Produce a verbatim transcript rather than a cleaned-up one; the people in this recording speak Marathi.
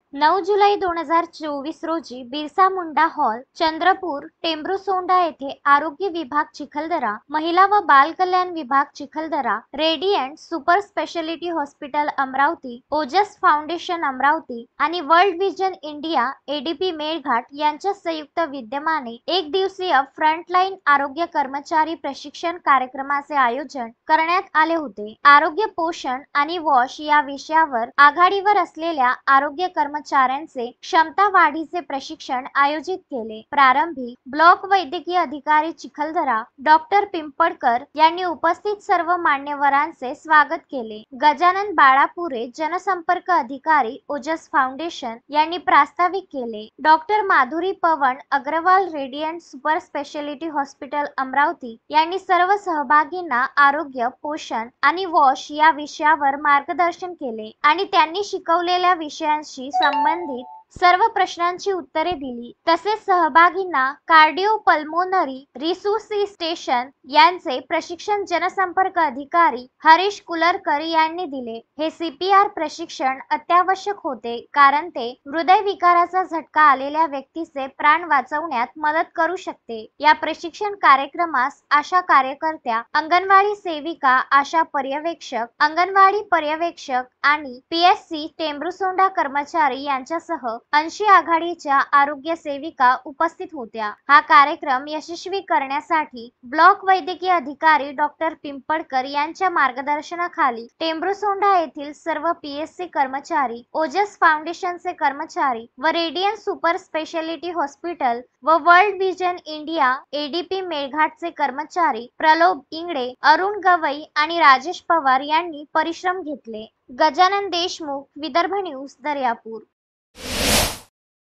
नऊ जुलै दोन हजार चोवीस रोजी बिरसा मुंडा हॉल, चंद्रपूर, टेंभुर्णसोंडा येथे आरोग्य विभाग चिखलदरा, महिला व बाल कल्याण विभाग Chikhaldara, radiant super speciality hospital Amravati, Ojas foundation Amravati आणि world vision India ADP Melghat यांच्या संयुक्त विद्यमाने एक दिवसीय फ्रंटलाईन आरोग्य कर्मचारी प्रशिक्षण कार्यक्रमाचे आयोजन करण्यात आले होते। आरोग्य पोषण आणि वॉश या विषयावर आघाडीवर असलेल्या आरोग्य कर्मचाऱ्यांचे क्षमता वाढीचे प्रशिक्षण आयोजित केले। प्रारंभी ब्लॉक वैद्यकीय अधिकारी चिखलदरा डॉक्टर पिंपळकर यांनी उपस्थित सर्व मान्यवरांचे स्वागत केले। गजानन बाळापुरे जनसंपर्क अधिकारी ओजस फाउंडेशन यांनी प्रास्ताविक केले। Doctor Madhuri Pawan Agrawal radiant super speciality hospital Amravati यांनी सर्व सहभागींना आरोग्य पोषण आणि वॉश या विषयावर मार्गदर्शन केले आणि त्यांनी शिकवलेल्या विषयांशी संबंधित सर्व प्रश्नांची उत्तरे दिली। तसेच सहभागींना कार्डिओ पल्मोनरी रिसुसिटेशन यांचे प्रशिक्षण जनसंपर्क अधिकारी हरीश कुलरकर यांनी दिले। हे सीपीआर प्रशिक्षण अत्यावश्यक होते कारण ते हृदय विकाराचा झटका आलेल्या व्यक्तीचे प्राण वाचवण्यात मदत करू शकते। या प्रशिक्षण कार्यक्रमास आशा कार्यकर्त्या, अंगणवाडी सेविका, आशा पर्यवेक्षक, अंगणवाडी पर्यवेक्षक आणि पीएससी टेंभुर्णसोंडा कर्मचारी यांच्यासह ऐंशी आघाडीच्या आरोग्य सेविका उपस्थित होत्या। हा कार्यक्रम यशस्वी करण्यासाठी ब्लॉक वैद्यकीय अधिकारी डॉक्टर पिंपळकर यांच्या मार्गदर्शनाखाली टेंभुर्णसोंडा येथील सर्व पीएससी कर्मचारी, ओजस फाउंडेशनचे कर्मचारी व रेडियंट सुपर स्पेशालिटी हॉस्पिटल व वर्ल्ड विजन इंडिया एडीपी मेळघाटचे कर्मचारी प्रलोभ इंगळे, अरुण गवई आणि राजेश पवार यांनी परिश्रम घेतले। गजानन देशमुख, विदर्भ न्यूज, दर्यापूर।